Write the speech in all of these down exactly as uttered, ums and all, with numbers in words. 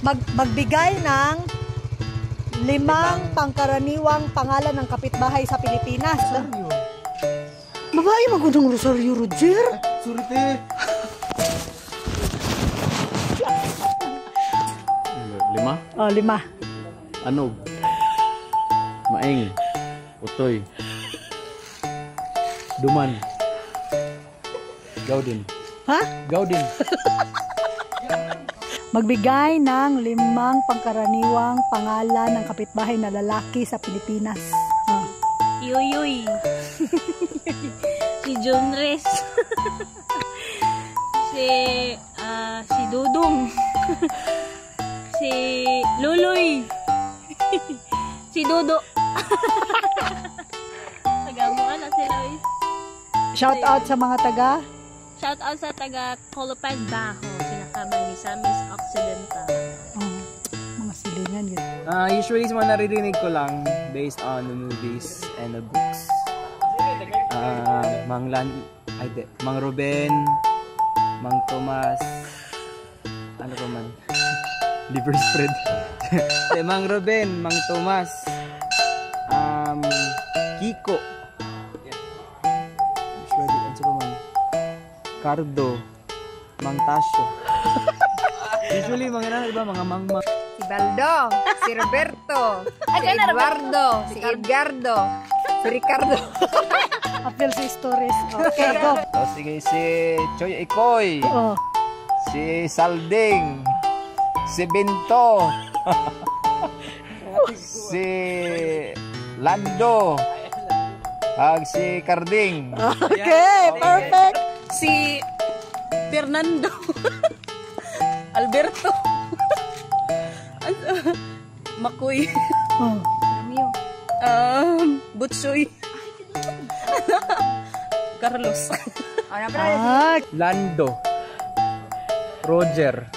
Mag, magbigay ng limang pangkaraniwang pangalan ng kapitbahay sa Pilipinas. Rosario. Babae magandang Rosario, Roger. Surite. Lima? Oh, lima. Anog. Maeng. Utoy. Duman. Gaudin. Ha? Gaudin. Magbigay ng limang pangkaraniwang pangalan ng kapitbahay na lalaki sa Pilipinas. Oh. Yoyoy. Si Jonres. si uh, si Dudong. Si Luloy. Si Dodo. Taga mo na sila. Shout out sa mga taga. Shout out sa taga Colopan Baho, Sinakabang Misamis Occidental. Oh, mga silingan yun. Uh, usually sa mga naririnig ko lang based on the movies and the books. Uh, Mang Lan, ay de, Mang Ruben, Mang Tomas, ano pa man? Liver spread. De, Mang Ruben, Mang Tomas, um, Kiko. Usually, ano pa man? Cardo, Mang Tasyo. Usually, mga na, diba? Mga Mang Mang. Si Baldo, si Roberto, si Eduardo, si Edgardo, si Ricardo. Appeal sa stories. Okay, go. O sige, si Choy Ikoy, Oh. si Salding, si Binto, si Lando, ag si Carding. Okay, perfect. Si Fernando. Alberto. Makoy. Oh. Um, Butsoy. Carlos. Ah, Lando, Roger,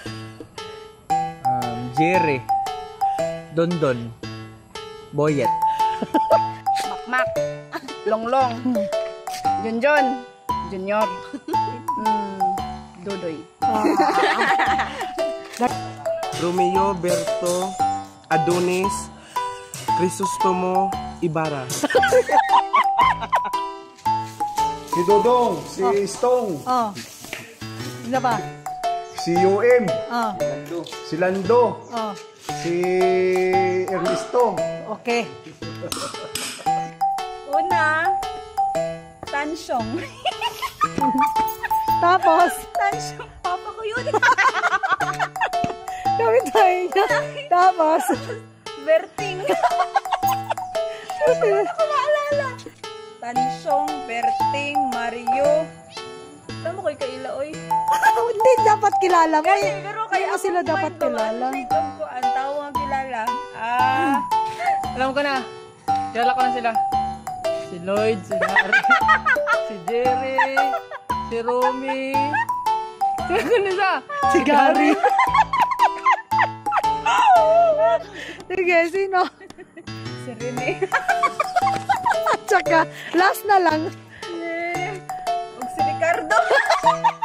um, Jerry, Dondon, Boyet, Makmak, Longlong, Junjun, Junior, mm, Dodoy. Romeo, Berto, Adonis, Crisostomo, Ibarra. Si Dodong, si Stong, oh. Ano ba? si U M, Oh. si Lando, Oh. si Ernesto. Okay. Una, Tansyong. Tapos, Tansyong, papa ko yun. kami tayo na. Tapos, Berting. Ano ko naalala? Tansyong, Berting, Mario. Alam mo ko'y kailaoy. hindi dapat kilala mo. Kasi pero Hindi kaya mo sila dapat kilala. ko ang tawag kilala. Ah, alam ko na, kilala ko na sila. Si Lloyd, si Harry, si Jerry, si Romy, sino na siya? Si Gary. Sige, sino? Si Rene. At saka, last na lang. Ug si Ricardo.